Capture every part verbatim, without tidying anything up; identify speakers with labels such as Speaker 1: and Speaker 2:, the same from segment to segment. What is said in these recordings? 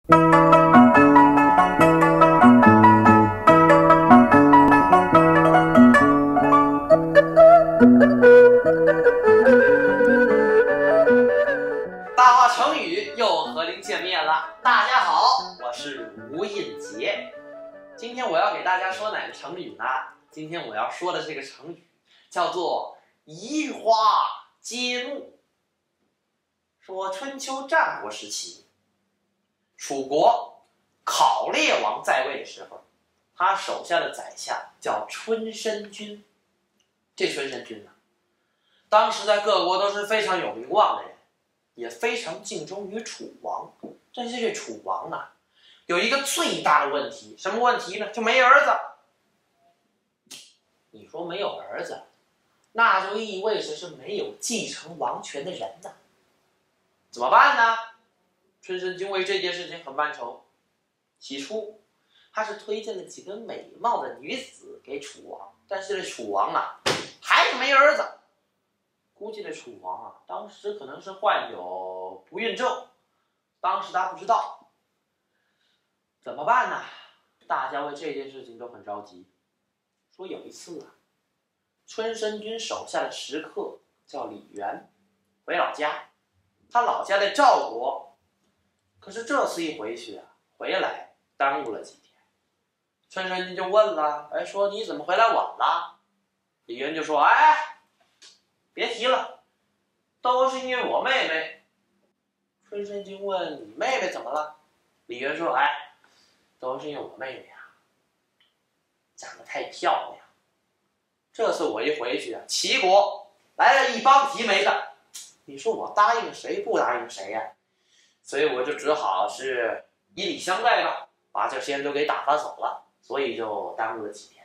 Speaker 1: 大话成语又和您见面了，大家好，我是吴印杰。今天我要给大家说哪个成语呢？今天我要说的这个成语叫做移花接木。说春秋战国时期，楚国考烈王在位的时候，他手下的宰相叫春申君。这春申君呢，当时在各国都是非常有名望的人，也非常敬重于楚王。但是这楚王啊，有一个最大的问题，什么问题呢？就没儿子。你说没有儿子，那就意味着是没有继承王权的人呢。怎么办呢？春申君为这件事情很犯愁。起初，他是推荐了几个美貌的女子给楚王，但是这楚王啊，还是没儿子。估计这楚王啊，当时可能是患有不孕症，当时他不知道。怎么办呢？大家为这件事情都很着急。说有一次啊，春申君手下的食客叫李渊，回老家，他老家在赵国，可是这次一回去啊，回来耽误了几天。春申君就问了，哎，说你怎么回来晚了？李渊就说，哎，别提了，都是因为我妹妹。春申君问，你妹妹怎么了？李渊说，哎，都是因为我妹妹啊，长得太漂亮。这次我一回去啊，齐国来了一帮提媒的，你说我答应谁不答应谁呀、啊？所以我就只好是以礼相待吧，把这些人都给打发走了，所以就耽误了几天。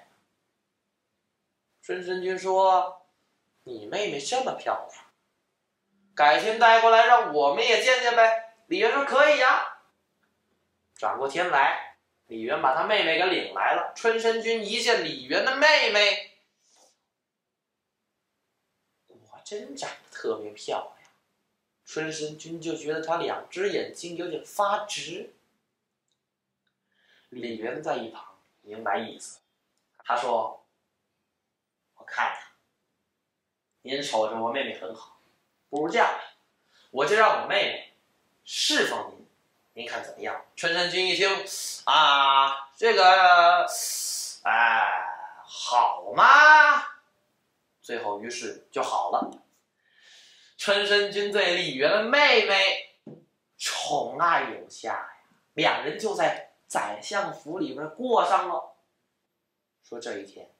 Speaker 1: 春申君说，你妹妹这么漂亮，改天带过来让我们也见见呗。李渊说可以呀。转过天来，李渊把他妹妹给领来了。春申君一见李渊的妹妹，果真长得特别漂亮。春申君就觉得他两只眼睛有点发直。李渊在一旁明白意思，他说，我看他您瞅着我妹妹很好，不如这样吧，我就让我妹妹侍奉您，您看怎么样？春申君一听啊，这个哎，好吗？最后于是就好了。春申君对李渊的妹妹宠爱有加呀，两人就在宰相府里边过上了。说这一天，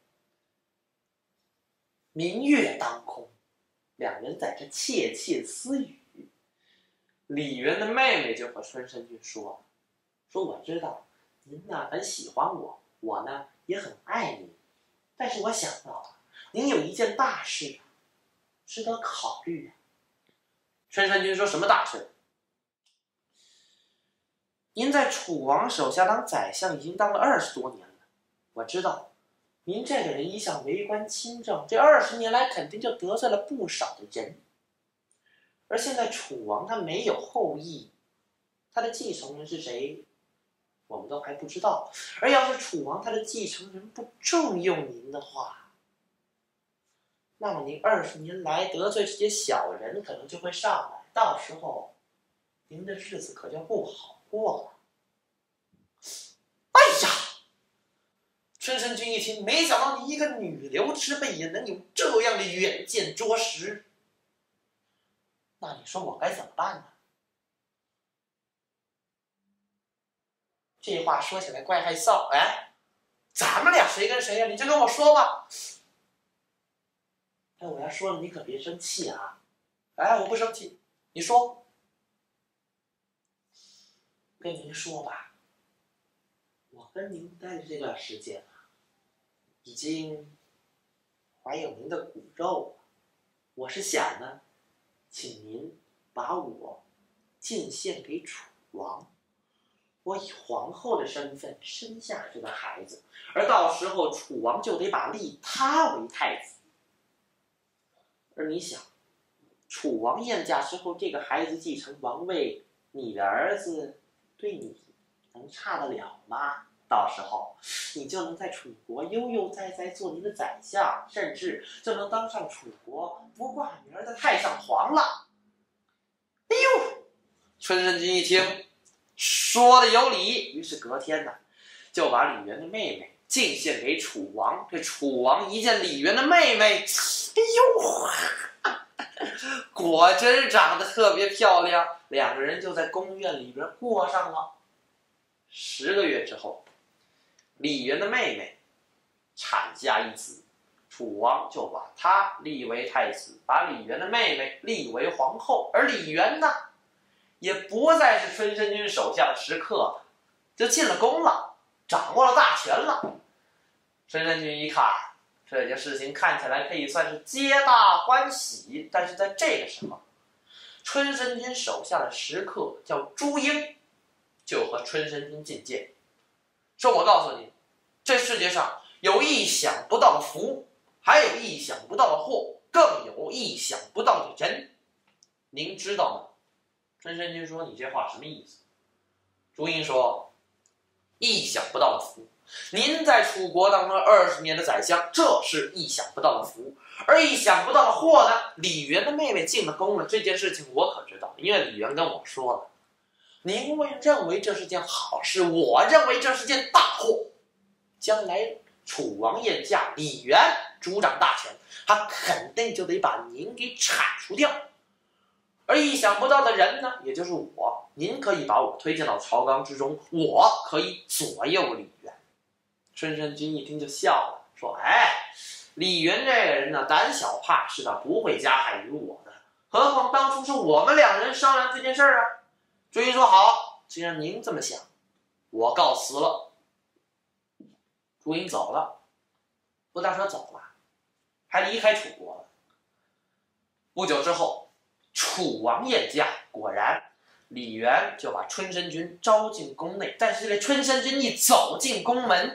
Speaker 1: 明月当空，两人在这窃窃私语。李渊的妹妹就和春申君说，说我知道您呢很喜欢我，我呢也很爱您，但是我想到了您有一件大事值得考虑啊。春申君说，什么大事？您在楚王手下当宰相已经当了二十多年了，我知道您这个人一向为官清正，这二十年来肯定就得罪了不少的人。而现在楚王他没有后裔，他的继承人是谁，我们都还不知道。而要是楚王他的继承人不重用您的话，那么您二十年来得罪这些小人可能就会上来，到时候您的日子可就不好过了。哎呀！春申君一听，没想到你一个女流之辈也能有这样的远见卓识，那你说我该怎么办呢？这话说起来怪害臊，哎，咱们俩谁跟谁呀、啊？你就跟我说吧。哎，我要说了，你可别生气啊！哎，我不生气，你说。跟您说吧，我跟您待的这段时间啊，已经怀有您的骨肉了。我是想呢，请您把我进献给楚王，我以皇后的身份生下这个孩子，而到时候楚王就得把立他为太子。而你想，楚王晏驾之后，这个孩子继承王位，你的儿子对你能差得了吗？到时候你就能在楚国悠悠哉哉做您的宰相，甚至就能当上楚国不挂名的太上皇了。哎呦，春申君一听，说的有理，于是隔天呢，就把李渊的妹妹进献给楚王。这楚王一见李渊的妹妹，哎呦，果真长得特别漂亮，两个人就在宫院里边过上了。十个月之后，李渊的妹妹产下一子，楚王就把他立为太子，把李渊的妹妹立为皇后。而李渊呢，也不再是春申君手下的食客了，就进了宫了，掌握了大权了。春申君一看，这件事情看起来可以算是皆大欢喜，但是在这个时候，春申君手下的食客叫朱英，就和春申君进谏，说：“我告诉你，这世界上有意想不到的福，还有意想不到的祸，更有意想不到的人，您知道吗？”春申君说：“你这话什么意思？”朱英说：“意想不到的福，您在楚国当了二十年的宰相，这是意想不到的福。而意想不到的祸呢？李渊的妹妹进了宫了，这件事情我可知道，因为李渊跟我说了。您认为这是件好事，我认为这是件大祸。将来楚王宴驾，李渊主掌大权，他肯定就得把您给铲除掉。而意想不到的人呢，也就是我，您可以把我推荐到朝纲之中，我可以左右李渊。”春申君一听就笑了，说：“哎，李渊这个人呢，胆小怕事的，不会加害于我的。何况当初是我们两人商量这件事儿啊。”朱英说：“好，既然您这么想，我告辞了。”朱英走了，不但说走了，还离开楚国了。不久之后，楚王宴驾，果然李渊就把春申君招进宫内。但是这春申君一走进宫门，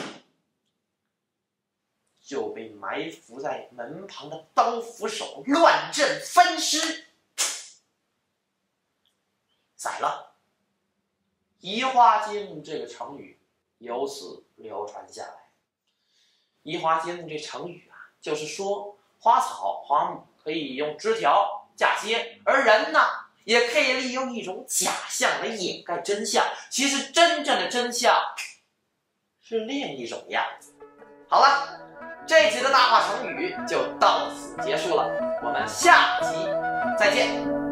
Speaker 1: 就被埋伏在门旁的刀斧手乱阵分尸，宰了。移花接木这个成语由此流传下来。移花接木这成语啊，就是说花草花木可以用枝条嫁接，而人呢，也可以利用一种假象来掩盖真相。其实真正的真相是另一种样子。好了，这集的大话成语就到此结束了，我们下集再见。